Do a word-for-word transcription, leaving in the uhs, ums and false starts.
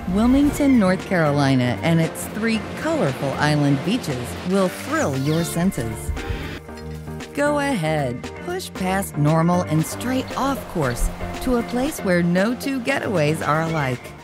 Wilmington, North Carolina, and its three colorful island beaches will thrill your senses. Go ahead, push past normal and stray off course to a place where no two getaways are alike.